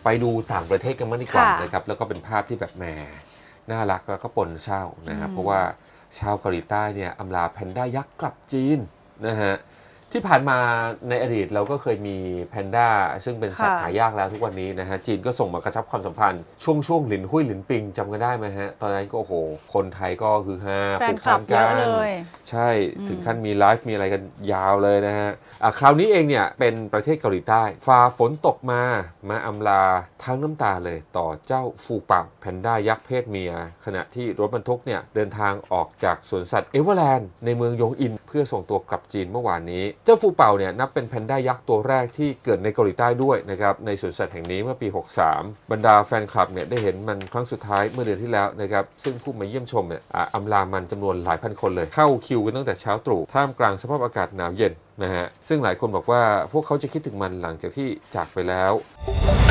ไปดูต่างประเทศกันมากดีกว่านะครับแล้วก็เป็นภาพที่แบบแหมน่ารักแล้วก็ปนเศร้านะครับเพราะว่าชาวเกาหลีใต้เนี่ยอำลาแพนด้ายักษ์กลับจีนนะฮะที่ผ่านมาในอดีตเราก็เคยมีแพนด้าซึ่งเป็นสัตว์หายากแล้วทุกวันนี้นะฮะจีนก็ส่งมากระชับความสัมพันธ์ช่วงหลินหุ้ยหลินปิงจำกันได้ไหมฮะตอนนั้นก็โอ้โหคนไทยก็คือฮาผูกพันกันใช่ถึงขั้นมีไลฟ์มีอะไรกันยาวเลยนะฮะคราวนี้เองเนี่ยเป็นประเทศเกาหลีใต้ฝ่าฝนตกมาอำลาทั้งน้ำตาเลยต่อเจ้าฟูเป่าแพนด้ายักษ์เพศเมียขณะที่รถบรรทุกเนี่ยเดินทางออกจากสวนสัตว์เอเวอร์แลนด์ในเมืองยงอินเพื่อส่งตัวกลับจีนเมื่อวานนี้เจ้าฟูเป่าเนี่ยนับเป็นแพนด้ายักษ์ตัวแรกที่เกิดในเกาหลีใต้ด้วยนะครับในสวนสัตว์แห่งนี้เมื่อปี 63 บรรดาแฟนคลับเนี่ยได้เห็นมันครั้งสุดท้ายเมื่อเดือนที่แล้วนะครับซึ่งผู้มาเยี่ยมชมเนี่ยอำลามันจำนวนหลายพันคนเลยเข้าคิวกันตั้งแต่เช้าตรู่ท่ามกลางสภาพอากาศหนาวเย็นนะฮะซึ่งหลายคนบอกว่าพวกเขาจะคิดถึงมันหลังจากที่จากไปแล้ว